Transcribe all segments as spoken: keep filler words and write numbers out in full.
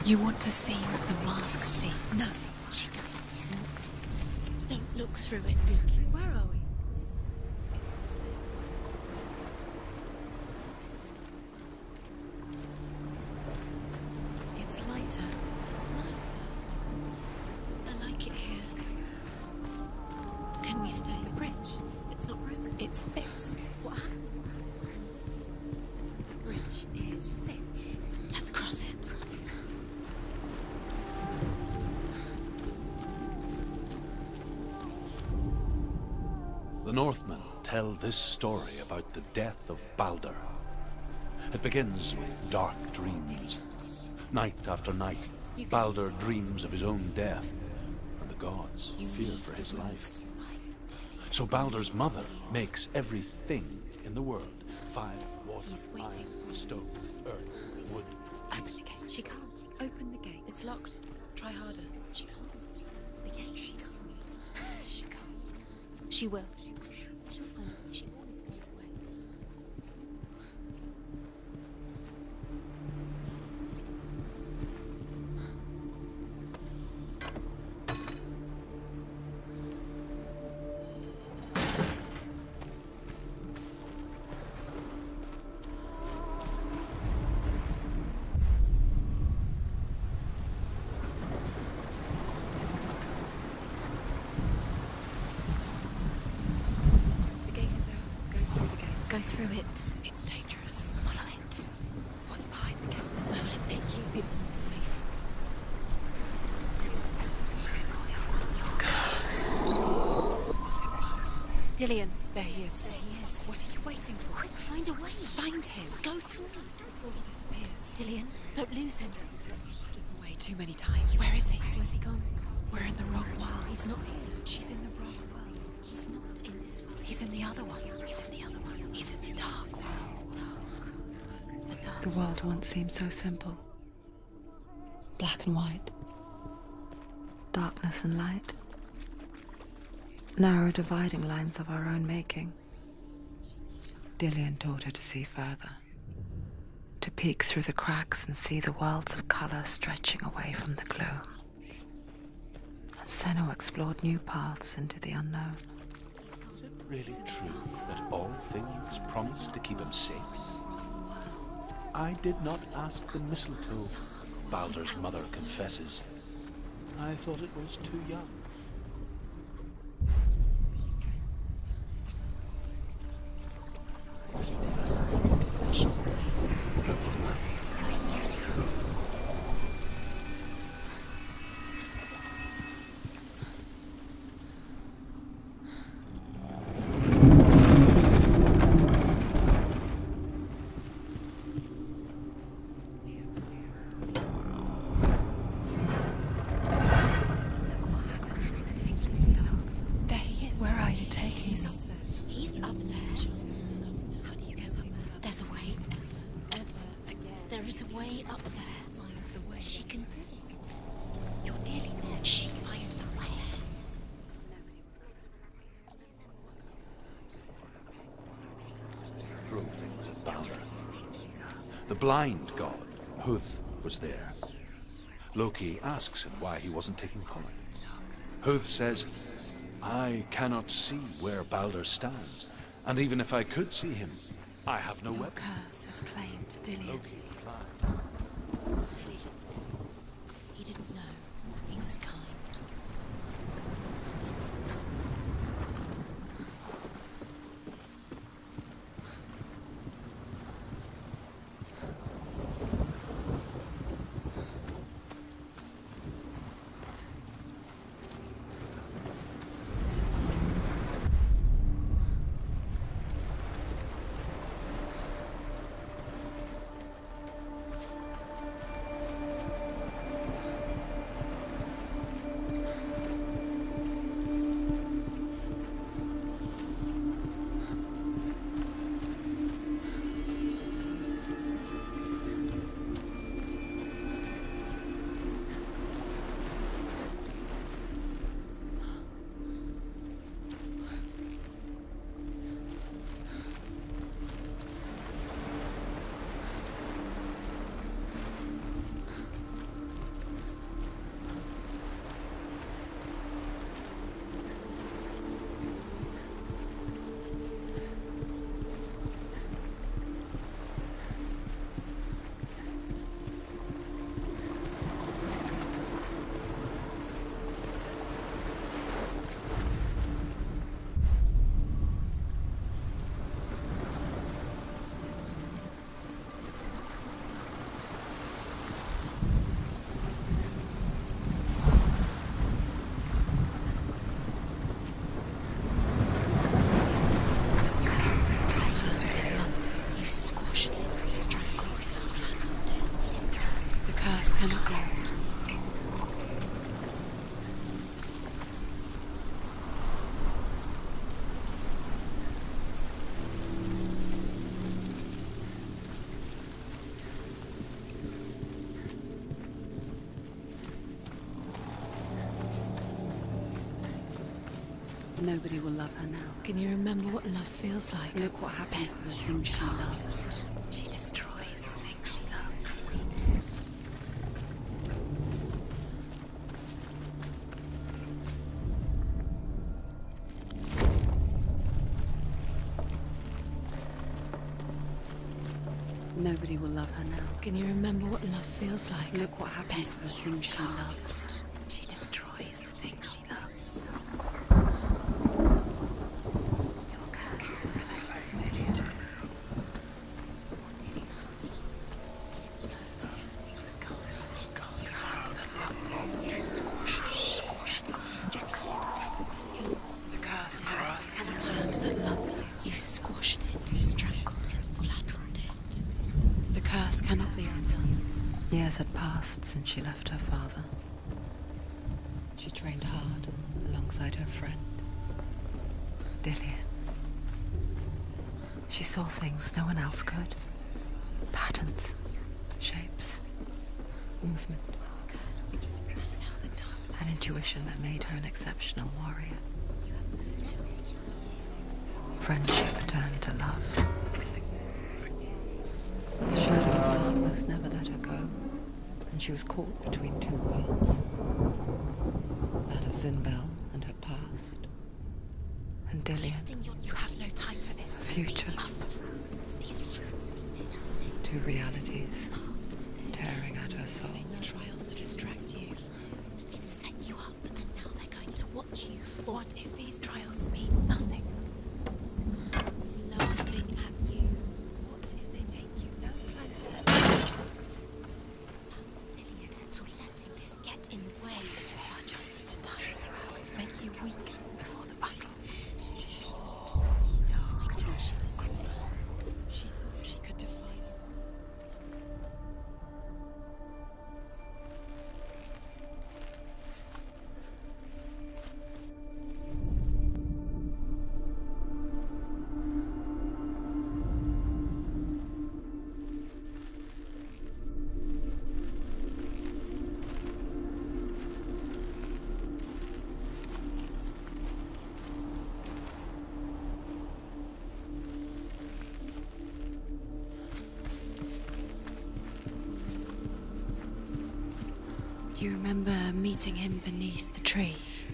You want to see what the mask sees? No, she doesn't. Don't look through it. Where are we? It's the same. It's lighter. It's nicer. I like it here. Can we stay? The bridge. It's not broken. It's fixed. What happened? The bridge is fixed. Let's cross it. The Northmen tell this story about the death of Baldur. It begins with dark dreams. Night after night, Baldur dreams of his own death, and the gods fear for his life. So Baldur's mother makes everything in the world: fire, water, iron, stone, earth, wood. Open the gate. She can't. Open the gate. It's locked. Try harder. She can't. The gate. She can't. She can't. She will. She'll find a way. She always finds a way. Go through it. It's dangerous. Follow it. What's behind the gate? Where will it take you? It's not safe. Dillian. There he is. There he is. What are you waiting for? Quick, find a way. Find him. Go through. Before he disappears. Dillian, don't lose him. Slip away too many times. Where is he? Where's he gone? We're in the wrong world. He's not here. She's in the wrong world. He's not in this world. He's in the other one. He's in the other one. He's in the dark world. The dark. The dark. The world once seemed so simple. Black and white. Darkness and light. Narrow dividing lines of our own making. Dillian taught her to see further. To peek through the cracks and see the worlds of colour stretching away from the gloom. And Senua explored new paths into the unknown. Is it really true that all things promise to keep him safe? I did not ask the mistletoe, Baldur's mother confesses. I thought it was too young. The blind god, Huth, was there. Loki asks him why he wasn't taking cover. Huth says, I cannot see where Baldur stands, and even if I could see him, I have no Your weapon. curse has claimed Dillian. Loki replies, Dilly. He didn't know. He was kind. Nobody will love her now. Can you remember what love feels like? Look what happens to the thing she loves. She destroys the thing she loves. Nobody will love her now. Can you remember what love feels like? Look what happens to the thing she loves. She destroys the thing she loves. Hand that loved you. You squashed it, strangled it, flattened it. The curse cannot be undone. Years had passed since she left her father. She trained hard alongside her friend, Dillian. She saw things no one else could. Patterns, shapes, movement. Curse. Now the darkness An is intuition that made her an exceptional warrior. Friendship turned to love. But the shadow of darkness never let her go, and she was caught between two worlds. That of Zinbel and her past, and Dillian, You have no time for this. future. Two realities tearing at her soul. Trials to distract you. They've set you up, and now they're going to watch you. What if these trials mean nothing? Laughing at you. What if they take you no closer? Found Dillian, for letting this get in the way. They are just to tire you out, to make you weak before the battle. Why didn't she listen to me? She thought she could defy you. Do you remember meeting him beneath the tree?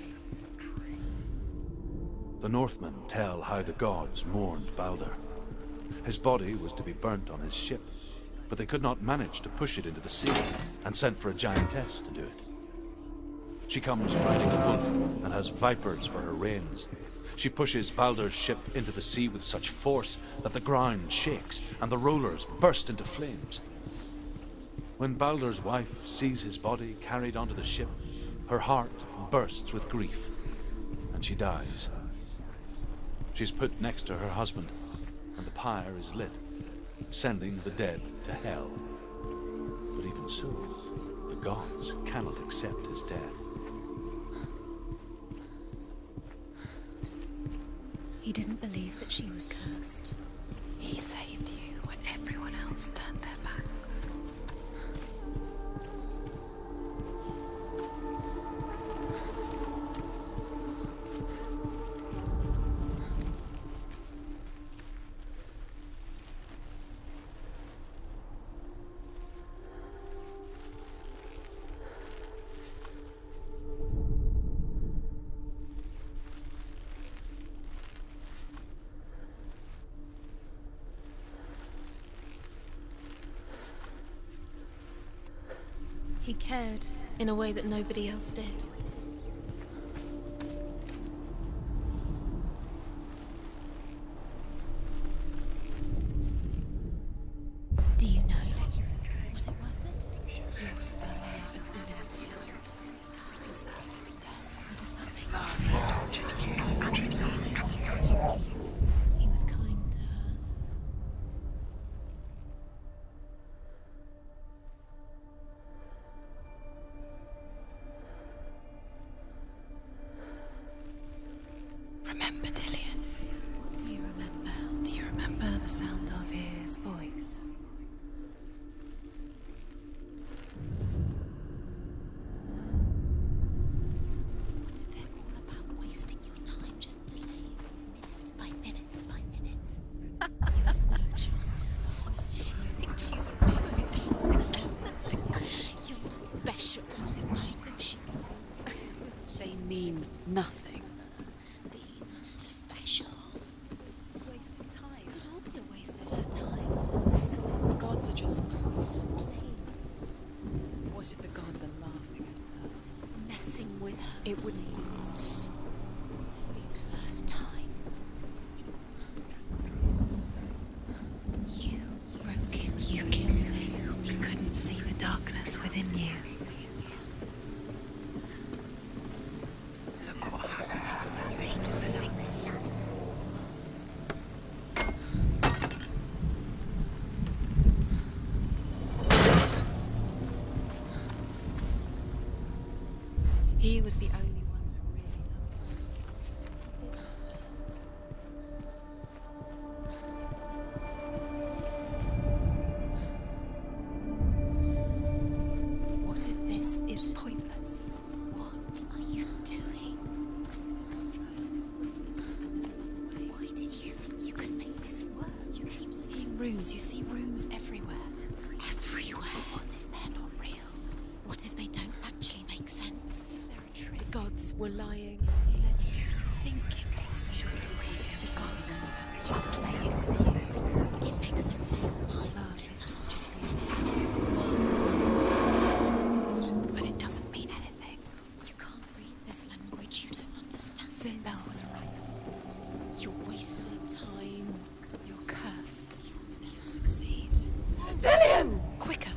The Northmen tell how the gods mourned Baldur. His body was to be burnt on his ship, but they could not manage to push it into the sea, and sent for a giantess to do it. She comes riding a wolf and has vipers for her reins. She pushes Baldur's ship into the sea with such force that the ground shakes and the rollers burst into flames. When Baldur's wife sees his body carried onto the ship, her heart bursts with grief, and she dies. She's put next to her husband, and the pyre is lit, sending the dead to hell. But even so, the gods cannot accept his death. He didn't believe that she was cursed. He saved you when everyone else turned their backs. He cared in a way that nobody else did. Do you know? Was it worth it? You lost the life and Dillian's now. He deserved to be dead. How does that make you feel? He was kind to her. Remember Dillian? What do you remember? Do you remember the sound of his voice? What if they're all about wasting your time just Nothing. Being special. It's a waste of time. Could all be a waste of her time. What if the gods are just playing? What if the gods are laughing at her? Messing with her. It wouldn't be Not the first time. You broke him. You killed him. You couldn't see the darkness within you. Look what happens to that little. He was the only one that really loved her. What if this is pointless? What are you doing? Why did you think you could make this work? You keep seeing runes. You see runes everywhere. Everywhere. What if they're not real? What if they don't actually make sense? They're a trick. The gods Were lying. He led you To think it makes sense. The gods were playing with you. It makes sense in your mind. Love is But it doesn't mean anything. You can't read this language. You don't understand Sinbel it. was right. You're wasting time. You're cursed. You'll succeed. Dillian! Quicker.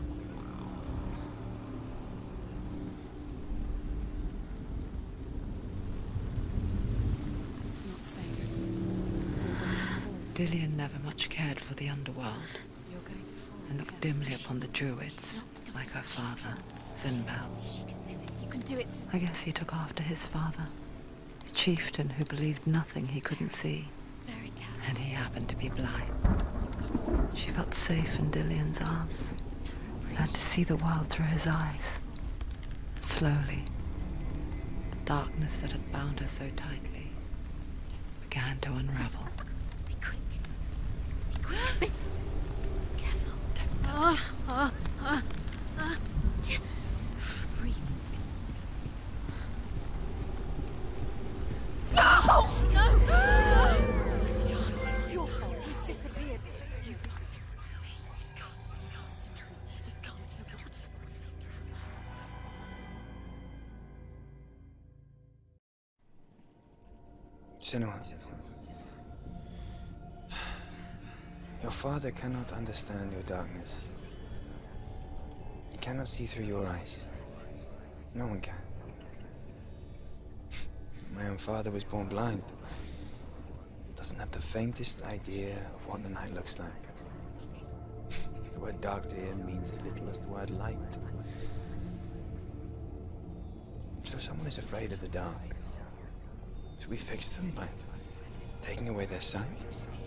It's not safe. Dillian never much cared for the underworld You're going to fall. and looked dimly upon the druids, like her father, Sinbel. She can do it. You can do it. I guess he took after his father, a chieftain who believed nothing he couldn't see, Very careful. and he happened to be blind. She felt safe in Dillian's arms, learned to see the world through his eyes. And slowly, the darkness that had bound her so tightly began to unravel. Be quick. Be quick. Careful. Ah, ah, ah, ah. Breathe. No! No! Where's he gone? It's your fault. He's disappeared. You've lost him to the sea. He's gone. You've lost him to the... Just gone to the water. He's drowned. Senua, your father cannot understand your darkness. He cannot see through your eyes. No one can. My own father was born blind. Doesn't have the faintest idea of what the night looks like. The word dark to him means as little as the word light. So someone is afraid of the dark. Should we fix them by taking away their sight?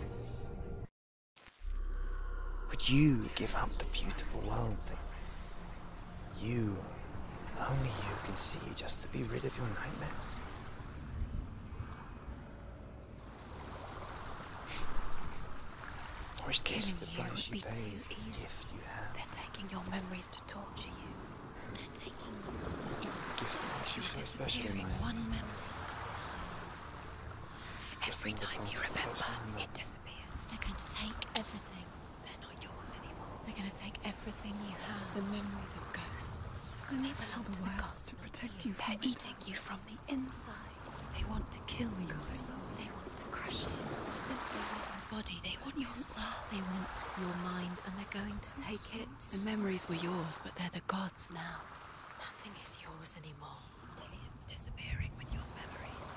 Would you give up the beautiful world that you, and only you, can see just to be rid of your nightmares? Or is this Killing the you price would you be pay too for the easy. gift you have? They're taking your memories to torture you. They're taking The gift that makes you feel special, Disappearing Maya. one memory. Every Just time another you comfort remember, person in it love. disappears. They're going to take everything. They're not yours anymore. They're going to take everything you have. The memories of ghosts. They belong to the gods to not protect you. you. They're eating you from the inside. They want to kill your soul. They want to crush it. They want your body. They want your soul. They want your mind, and they're going to take it. The memories were yours, but they're the gods now. Nothing is yours anymore. Dillian's disappearing with your memories.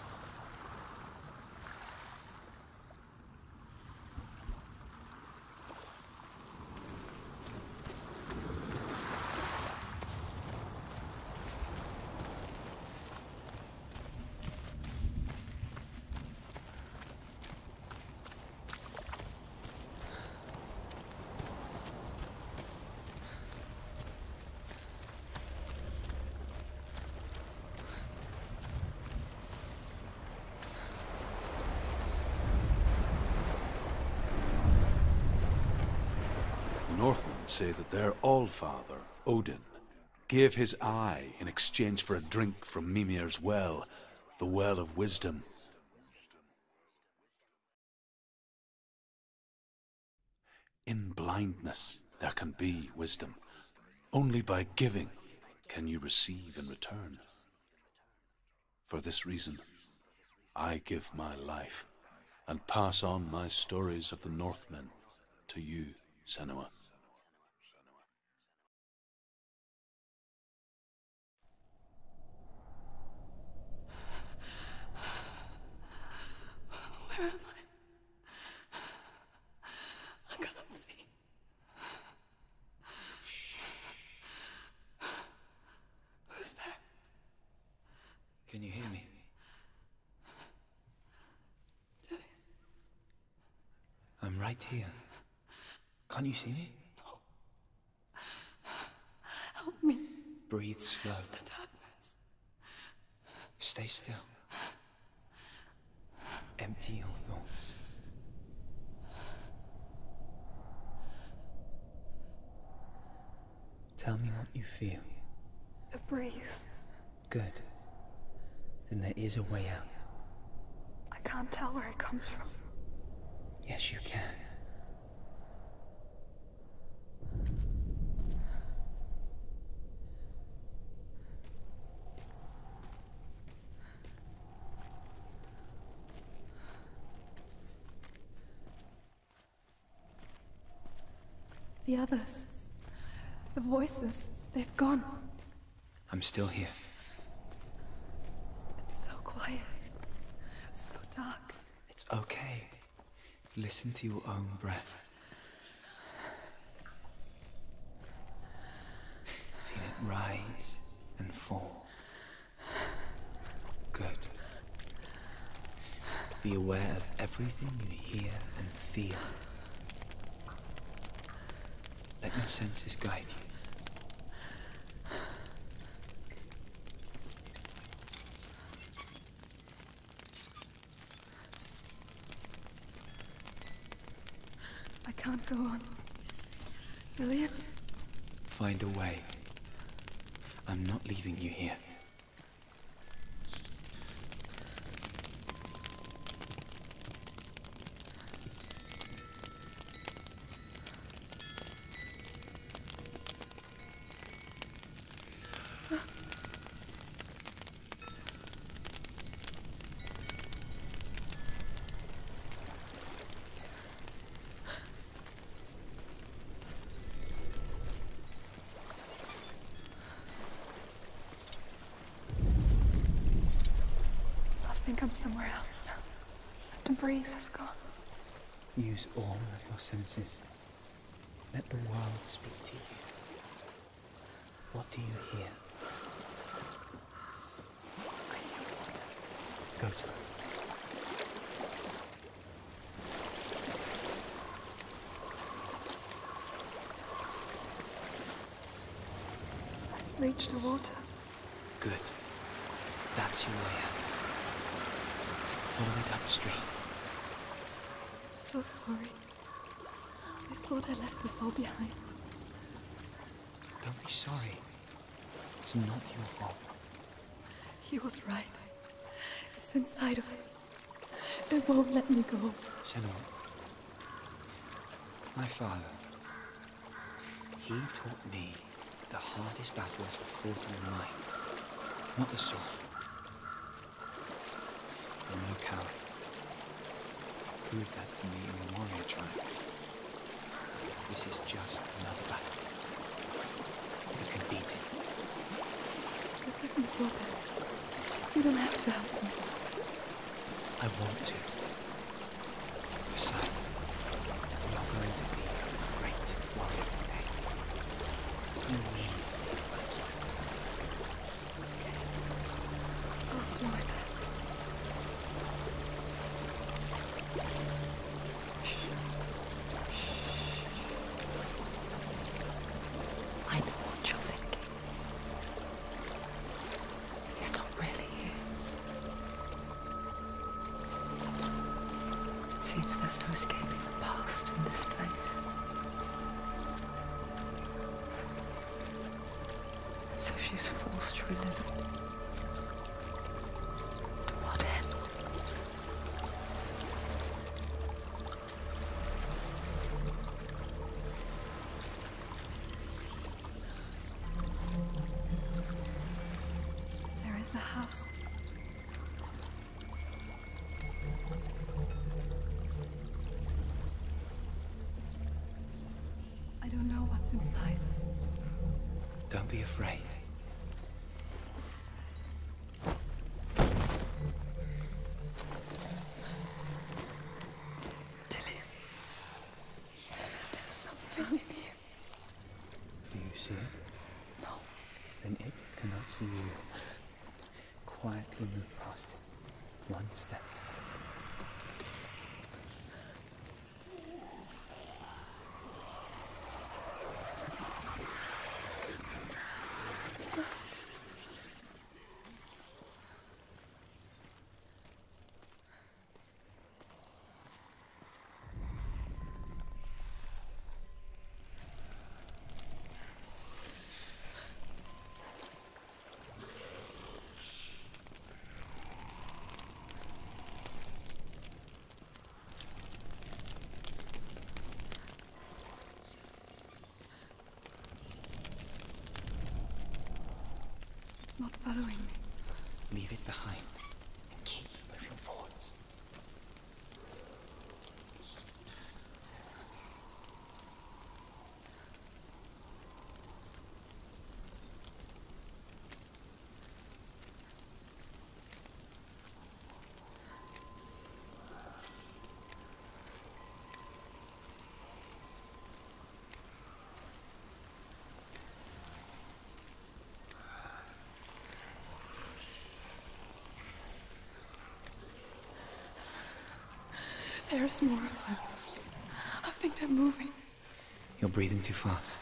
Northmen say that their Allfather, Odin, gave his eye in exchange for a drink from Mimir's well, the well of wisdom. In blindness there can be wisdom. Only by giving can you receive in return. For this reason, I give my life and pass on my stories of the Northmen to you, Senua. Where am I? I can't see. Who's there? Can you hear me? Dillian. I'm right here. Can't you see me? No. Help me. Breathe slow. It's the darkness. Stay still. Empty your thoughts. Tell me what you feel. The breeze. Good. Then there is a way out. I can't tell where it comes from. Yes, you can. The others. The voices. They've gone. I'm still here. It's so quiet. So dark. It's okay. Listen to your own breath. Feel it rise and fall. Good. Be aware of everything you hear and feel. Let your senses guide you. I can't go on. Dillian? Find a way. I'm not leaving you here. I think I'm somewhere else now. The breeze has gone. Use all of your senses. Let the world speak to you. What do you hear? I hear water. Go to it. I've reached the water. Good. That's your way out. Follow it upstream. I'm so sorry. I thought I left us all behind. Don't be sorry. It's not your fault. He was right. It's inside of me. It won't let me go. Senua, my father, he taught me the hardest battles are fought in the mind, not the sword. I'm no coward. Prove that to me in the warrior tribe. This is just another battle. You can beat it. This isn't your battle. You don't have to help me. I want to. Besides, we are going to be a great warrior one day. You need like you. I'll do my best. I know what you're thinking. He's not really you. It seems there's no escaping the past in this place. And so she's forced to relive it. To There's a house. I don't know what's inside. Don't be afraid. Dillian, there's something in here. Do you see it? No. Then it cannot see you. Quietly move past it. One step at a time. It's not following me. Leave it behind and keep moving forwards. There's more of them. I think they're moving. You're breathing too fast.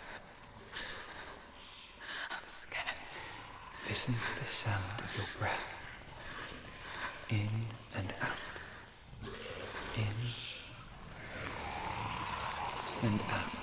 I'm scared. Listen to the sound of your breath. In and out. In and out.